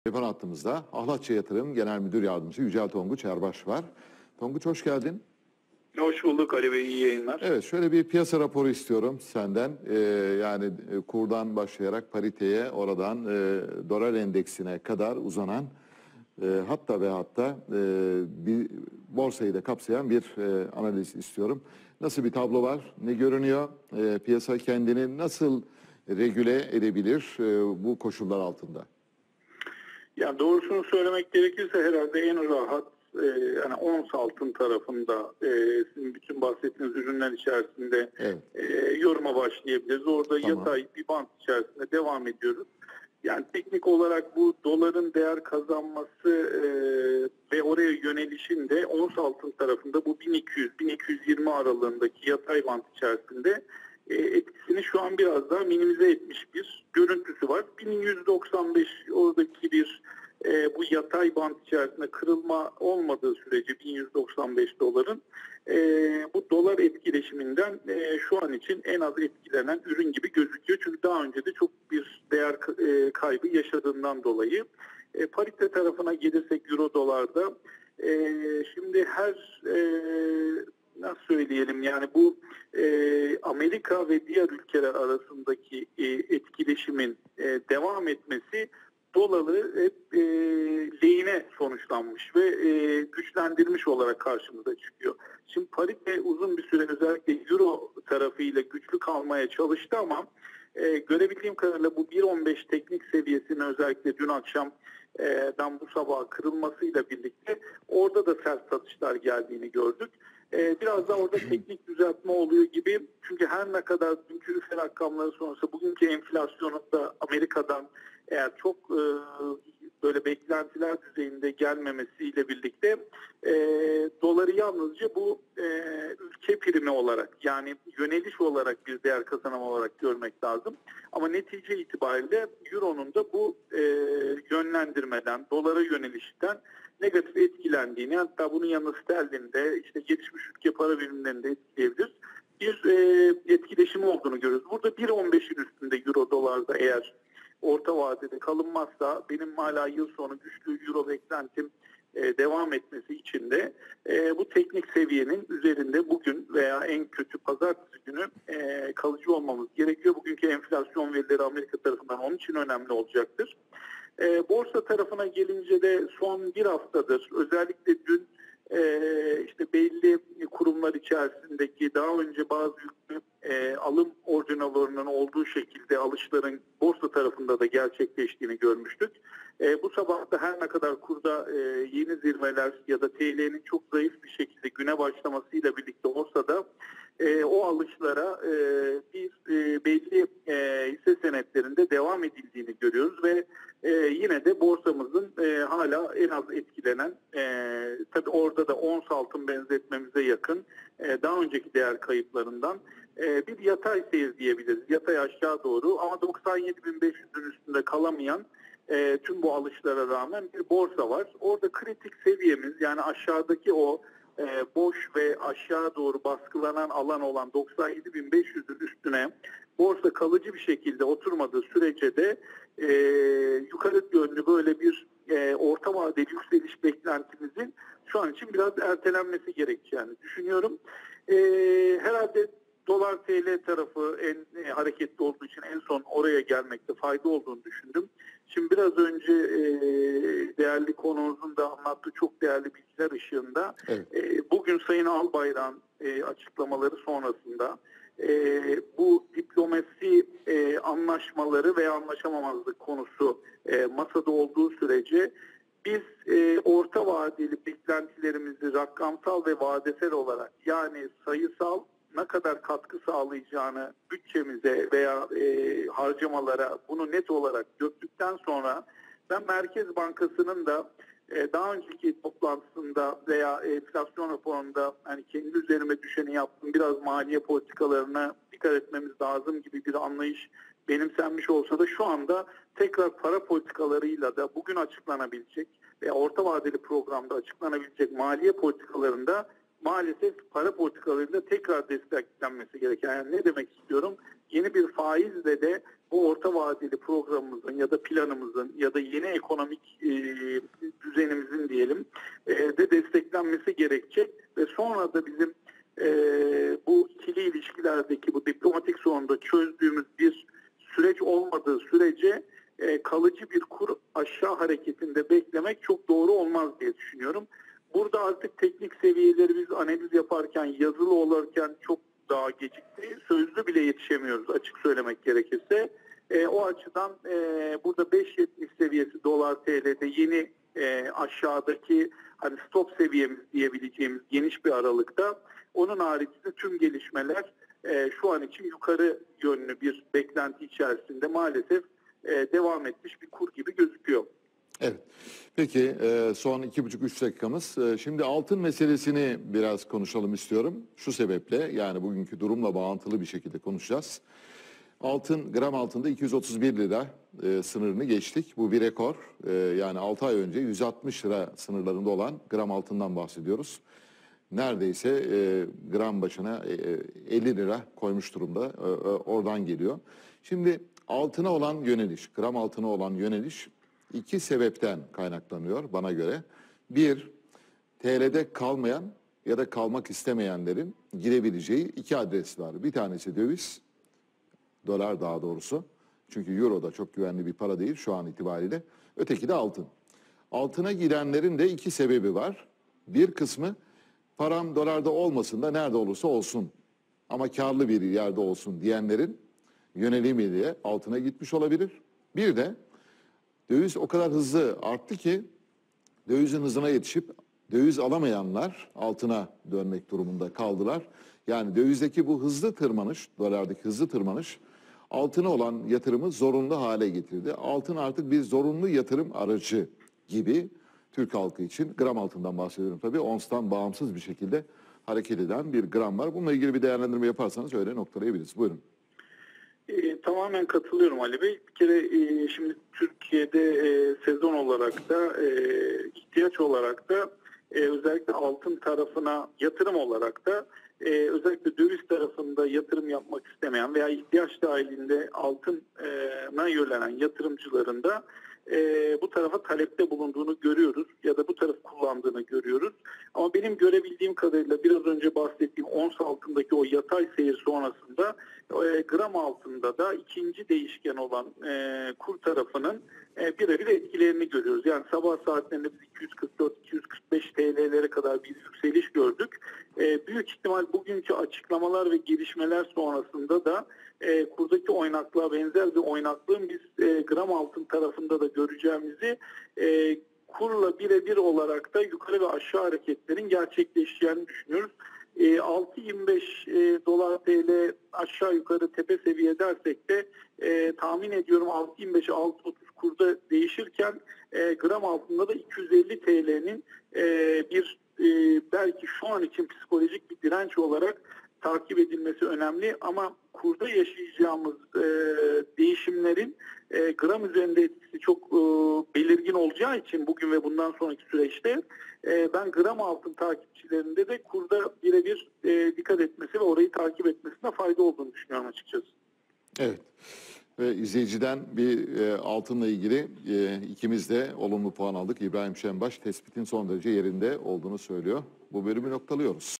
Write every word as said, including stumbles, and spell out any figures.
Telefon hattımızda Ahlatçı Yatırım Genel Müdür Yardımcısı Yücel Tonguç Erbaş var. Tonguç hoş geldin. Hoş bulduk Ali Bey, iyi yayınlar. Evet, şöyle bir piyasa raporu istiyorum senden. Ee, yani e, kurdan başlayarak pariteye, oradan e, dolar endeksine kadar uzanan e, hatta ve hatta e, bir borsayı da kapsayan bir e, analiz istiyorum. Nasıl bir tablo var, ne görünüyor, e, piyasa kendini nasıl regüle edebilir e, bu koşullar altında? Yani doğrusunu söylemek gerekirse herhalde en rahat e, yani ons altın tarafında e, sizin bütün bahsettiğiniz ürünler içerisinde Evet. e, yoruma başlayabiliriz. Orada Tamam. yatay bir bant içerisinde devam ediyoruz. Yani teknik olarak bu doların değer kazanması e, ve oraya yönelişin de ons altın tarafında bu bin iki yüz bin iki yüz yirmi aralığındaki yatay bant içerisinde e, etkisini şu an biraz daha minimize etmiş bir görüntüsü var. bin yüz doksan beş oradaki bir e, bu yatay bant içerisinde kırılma olmadığı sürece bin yüz doksan beş doların e, bu dolar etkileşiminden e, şu an için en az etkilenen ürün gibi gözüküyor. Çünkü daha önce de çok bir değer e, kaybı yaşadığından dolayı. E, parite tarafına gelirsek euro dolarda e, şimdi her e, nasıl söyleyelim yani bu e, Amerika ve diğer ülkeler arasındaki e, etkileşimin e, devam etmesi doları hep e, lehine sonuçlanmış ve e, güçlendirmiş olarak karşımıza çıkıyor. Şimdi parite uzun bir süre özellikle euro tarafıyla güçlü kalmaya çalıştı ama e, görebildiğim kadarıyla bu bir on beş teknik seviyesinin özellikle dün akşam e, dan bu sabah kırılmasıyla birlikte orada da sert satışlar geldiğini gördük. Ee, biraz da orada teknik düzeltme oluyor gibi. Çünkü her ne kadar dünkü üfe rakamları sonrası bugünkü enflasyonun da Amerika'dan eğer çok e, böyle beklentiler düzeyinde gelmemesiyle birlikte e, doları yalnızca bu e, ülke primi olarak yani yöneliş olarak bir değer kazanım olarak görmek lazım. Ama netice itibariyle Euro'nun da bu e, yönlendirmeden, dolara yönelişten negatif etkilendiğini, hatta bunun yanı sterlinde işte gelişmiş ülke para birimlerinde etkileyebilir. Bir e, etkileşimi olduğunu görüyoruz. Burada bir on beşin üstünde euro dolarda eğer orta vadede kalınmazsa benim hala yıl sonu güçlü euro beklentim e, devam etmesi için de e, bu teknik seviyenin üzerinde bugün veya en kötü pazartesi günü e, kalıcı olmamız gerekiyor. Bugünkü enflasyon verileri Amerika tarafından onun için önemli olacaktır. E, borsa tarafına gelince de son bir haftadır özellikle dün e, işte belli kurumlar içerisindeki daha önce bazı yüklü e, alım orijinallarının olduğu şekilde alışların borsa tarafında da gerçekleştiğini görmüştük. E, bu sabah da her ne kadar kurda e, yeni zirveler ya da T L'nin çok zayıf bir şekilde güne başlamasıyla birlikte olsa da e, o alışlara e, bir e, belli e, hisse senetlerinde devam edildiğini görüyoruz ve e, yine de borsamızın e, hala en az etkilenen e, tabii orada da ons altın benzetmemize yakın e, daha önceki değer kayıplarından e, bir yatay seyir diyebiliriz. Yatay aşağı doğru ama doksan yedi bin beş yüzün üstünde kalamayan e, tüm bu alışlara rağmen bir borsa var. Orada kritik seviyemiz yani aşağıdaki o e, boş ve aşağı doğru baskılanan alan olan doksan yedi bin beş yüzün üstüne borsa kalıcı bir şekilde oturmadığı sürece de e, yukarı yönlü böyle bir e, orta vadeli yükseliş beklentimizin şu an için biraz ertelenmesi gerekeceğini düşünüyorum. E, herhalde dolar T L tarafı en e, hareketli olduğu için en son oraya gelmekte fayda olduğunu düşündüm. Şimdi biraz önce e, değerli konuğumuzun da anlattığı çok değerli bilgiler ışığında evet. e, bugün Sayın Albayrak'ın e, açıklamaları sonrasında e, bu diplomasi e, anlaşmaları veya anlaşamamazlık konusu e, masada olduğu sürece biz e, orta vadeli beklentilerimizi rakamsal ve vadesel olarak yani sayısal ne kadar katkı sağlayacağını bütçemize veya e, harcamalara bunu net olarak döktükten sonra ben Merkez Bankası'nın da e, daha önceki toplantısında veya enflasyon raporunda hani kendi üzerime düşeni yaptım biraz maliye politikalarına dikkat etmemiz lazım gibi bir anlayış benimsenmiş olsa da şu anda tekrar para politikalarıyla da bugün açıklanabilecek veya orta vadeli programda açıklanabilecek maliye politikalarında maalesef para politikalarında tekrar desteklenmesi gereken. Yani ne demek istiyorum? Yeni bir faizle de bu orta vadeli programımızın ya da planımızın ya da yeni ekonomik e, düzenimizin diyelim e, de desteklenmesi gerekecek ve sonra da bizim e, bu ikili ilişkilerdeki bu diplomatik sorunda çözdüğümüz bir süreç olmadığı sürece e, kalıcı bir kur aşağı hareketinde beklemek çok doğru olmaz diye düşünüyorum. Burada artık teknik seviyeleri biz analiz yaparken, yazılı olurken çok daha gecikti. Sözlü bile yetişemiyoruz açık söylemek gerekirse. E, o açıdan e, burada beş yetmiş seviyesi dolar T L'de yeni e, aşağıdaki hani stop seviyemiz diyebileceğimiz geniş bir aralıkta. Onun haricinde tüm gelişmeler e, şu an için yukarı yönlü bir beklenti içerisinde maalesef e, devam etmiş bir kur gibi gözüküyor. Evet. Peki e, son iki buçuk üç dakikamız. E, Şimdi altın meselesini biraz konuşalım istiyorum. Şu sebeple, yani bugünkü durumla bağlantılı bir şekilde konuşacağız. Altın, gram altında iki yüz otuz bir lira e, sınırını geçtik. Bu bir rekor. E, yani altı ay önce yüz altmış lira sınırlarında olan gram altından bahsediyoruz. Neredeyse e, gram başına e, elli lira koymuş durumda. E, e, oradan geliyor. Şimdi altına olan yöneliş, gram altına olan yöneliş iki sebepten kaynaklanıyor bana göre. Bir, T L'de kalmayan ya da kalmak istemeyenlerin girebileceği iki adres var. Bir tanesi döviz, dolar daha doğrusu. Çünkü euro da çok güvenli bir para değil şu an itibariyle. Öteki de altın. Altına girenlerin de iki sebebi var. Bir kısmı param dolarda olmasın da nerede olursa olsun ama karlı bir yerde olsun diyenlerin yönelimiyle altına gitmiş olabilir. Bir de döviz o kadar hızlı arttı ki dövizin hızına yetişip döviz alamayanlar altına dönmek durumunda kaldılar. Yani dövizdeki bu hızlı tırmanış, dolardaki hızlı tırmanış altına olan yatırımı zorunlu hale getirdi. Altın artık bir zorunlu yatırım aracı gibi Türk halkı için, gram altından bahsediyorum tabii, onstan bağımsız bir şekilde hareket eden bir gram var. Bununla ilgili bir değerlendirme yaparsanız öyle noktalayabiliriz. Buyurun. E, tamamen katılıyorum Ali Bey. Bir kere e, şimdi Türkiye'de e, sezon olarak da e, ihtiyaç olarak da e, özellikle altın tarafına yatırım olarak da e, özellikle döviz tarafında yatırım yapmak istemeyen veya ihtiyaç dahilinde altına yönelen yatırımcıların da e, bu tarafa talepte bulunduğunu görüyoruz ya da bu taraf kullandığını görüyoruz. Ama benim görebildiğim kadarıyla biraz önce bahsettiğim ons altındaki o yatay seyir sonrasında e, gram altında da ikinci değişken olan e, kur tarafının e, birebir etkilerini görüyoruz. Yani sabah saatlerinde biz iki yüz kırk dört iki yüz kırk beş T L'lere kadar bir yükseliş gördük. E, büyük ihtimal bugünkü açıklamalar ve gelişmeler sonrasında da e, kurdaki oynaklığa benzer bir oynaklığın biz e, gram altın tarafında da göreceğimizi, e, kurla birebir olarak da yukarı ve aşağı hareketlerin gerçekleşeceğini düşünüyoruz. E, altı yirmi beş e, dolar T L aşağı yukarı tepe seviye dersek de e, tahmin ediyorum altı yirmi beş altı otuz kurda değişirken e, gram altında da iki yüz elli T L'nin e, bir e, belki şu an için psikolojik bir direnç olarak takip edilmesi önemli ama kurda yaşayacağımız e, değişimlerin e, gram üzerinde etkisi çok e, belirgin olacağı için bugün ve bundan sonraki süreçte e, ben gram altın takipçilerinde de kurda birebir e, dikkat etmesi ve orayı takip etmesine fayda olduğunu düşünüyorum açıkçası. Evet. Ve izleyiciden bir e, altınla ilgili e, ikimiz de olumlu puan aldık. İbrahim Şenbaş tespitin son derece yerinde olduğunu söylüyor. Bu bölümü noktalıyoruz.